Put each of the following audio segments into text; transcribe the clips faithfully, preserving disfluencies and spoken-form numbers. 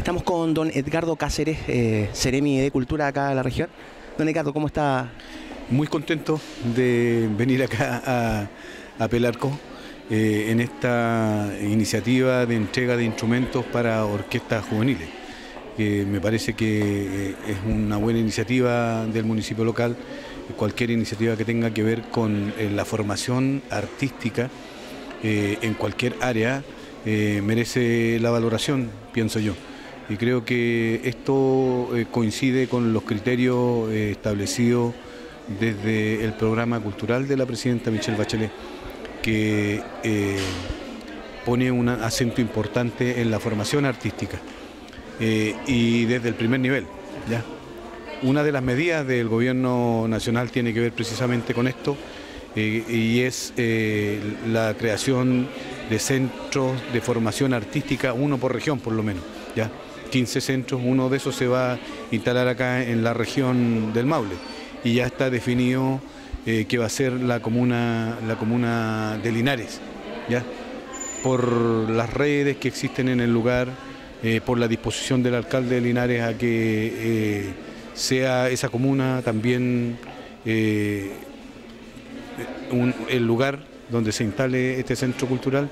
Estamos con don Edgardo Cáceres, eh, Seremi de Cultura acá en la región. Don Edgardo, ¿cómo está? Muy contento de venir acá a, a Pelarco eh, en esta iniciativa de entrega de instrumentos para orquestas juveniles. Eh, me parece que es una buena iniciativa del municipio local. Cualquier iniciativa que tenga que ver con eh, la formación artística eh, en cualquier área eh, merece la valoración, pienso yo. Y creo que esto eh, coincide con los criterios eh, establecidos desde el programa cultural de la presidenta Michelle Bachelet, que eh, pone un acento importante en la formación artística eh, y desde el primer nivel, ¿ya? Una de las medidas del gobierno nacional tiene que ver precisamente con esto eh, y es eh, la creación de centros de formación artística, uno por región por lo menos, ¿ya? quince centros, uno de esos se va a instalar acá en la región del Maule y ya está definido eh, que va a ser la comuna, la comuna de Linares, ¿ya? Por las redes que existen en el lugar, eh, por la disposición del alcalde de Linares a que eh, sea esa comuna también eh, un, el lugar donde se instale este centro cultural.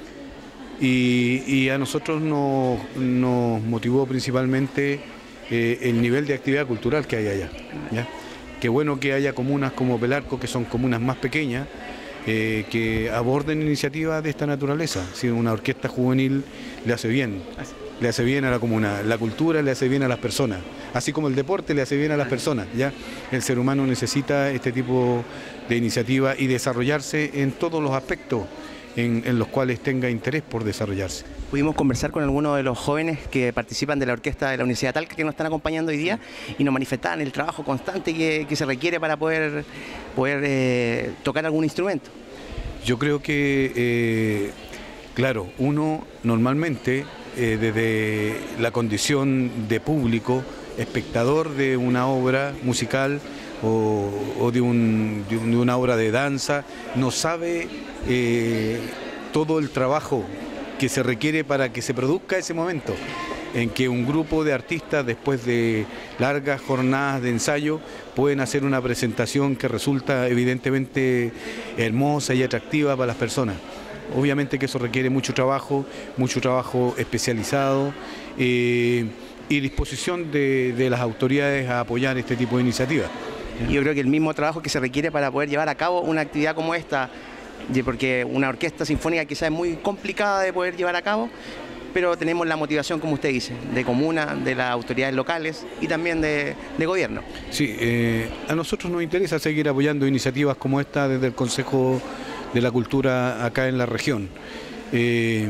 Y, y a nosotros nos, nos motivó principalmente eh, el nivel de actividad cultural que hay allá, ¿ya? Qué bueno que haya comunas como Pelarco, que son comunas más pequeñas, eh, que aborden iniciativas de esta naturaleza. Si una orquesta juvenil le hace bien, le hace bien a la comuna, la cultura le hace bien a las personas, así como el deporte le hace bien a las personas, ¿ya? El ser humano necesita este tipo de iniciativa y desarrollarse en todos los aspectos En, en los cuales tenga interés por desarrollarse. Pudimos conversar con algunos de los jóvenes que participan de la orquesta de la Universidad de Talca que nos están acompañando hoy día y nos manifestaban el trabajo constante que, que se requiere para poder, poder eh, tocar algún instrumento. Yo creo que, eh, claro, uno normalmente eh, desde la condición de público, espectador de una obra musical o, o de, un, de, un, de una obra de danza, no sabe Eh, todo el trabajo que se requiere para que se produzca ese momento en que un grupo de artistas, después de largas jornadas de ensayo, pueden hacer una presentación que resulta evidentemente hermosa y atractiva para las personas. Obviamente que eso requiere mucho trabajo, mucho trabajo especializado eh, y disposición de, de las autoridades a apoyar este tipo de iniciativas. Yo creo que el mismo trabajo que se requiere para poder llevar a cabo una actividad como esta, porque una orquesta sinfónica quizás es muy complicada de poder llevar a cabo, pero tenemos la motivación, como usted dice, de comuna, de las autoridades locales y también de, de gobierno. Sí, eh, a nosotros nos interesa seguir apoyando iniciativas como esta desde el Consejo de la Cultura acá en la región. Eh,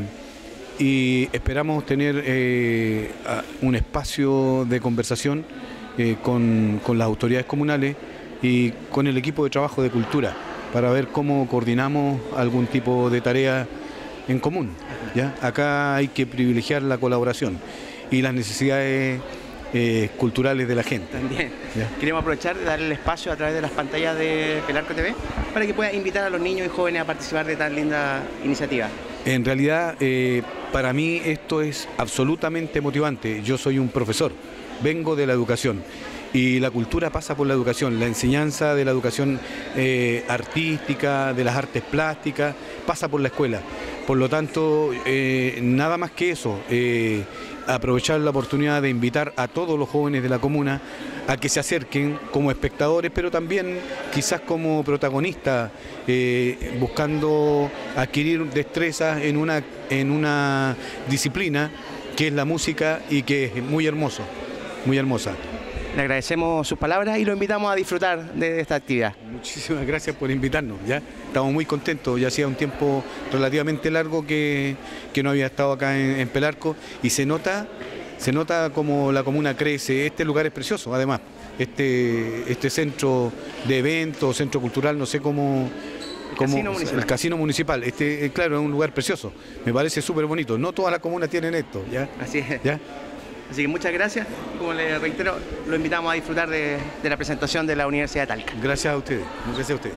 y esperamos tener eh, un espacio de conversación eh, con, con las autoridades comunales y con el equipo de trabajo de cultura, para ver cómo coordinamos algún tipo de tarea en común, ¿ya? Acá hay que privilegiar la colaboración y las necesidades eh, culturales de la gente. También. ¿Ya? Queremos aprovechar de darle el espacio a través de las pantallas de Pelarco T V para que pueda invitar a los niños y jóvenes a participar de tan linda iniciativa. En realidad, eh, para mí esto es absolutamente motivante. Yo soy un profesor, vengo de la educación. Y la cultura pasa por la educación, la enseñanza de la educación eh, artística, de las artes plásticas, pasa por la escuela. Por lo tanto, eh, nada más que eso, eh, aprovechar la oportunidad de invitar a todos los jóvenes de la comuna a que se acerquen como espectadores, pero también quizás como protagonistas, eh, buscando adquirir destrezas en una, en una disciplina que es la música y que es muy hermoso, muy hermosa. Le agradecemos sus palabras y lo invitamos a disfrutar de esta actividad. Muchísimas gracias por invitarnos, ¿ya? Estamos muy contentos, ya hacía un tiempo relativamente largo que, que no había estado acá en, en Pelarco y se nota, se nota como la comuna crece. Este lugar es precioso, además, este, este centro de eventos, centro cultural, no sé cómo... Como casino el casino municipal, este, claro, es un lugar precioso, me parece súper bonito. No todas las comunas tienen esto, ¿ya? Así es. ¿Ya? Así que muchas gracias. Como le reitero, lo invitamos a disfrutar de, de la presentación de la Universidad de Talca. Gracias a ustedes. Gracias a ustedes.